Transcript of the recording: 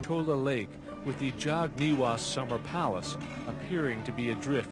waterpichola-lake with the Jag-niwas-palace appearing to be adrift.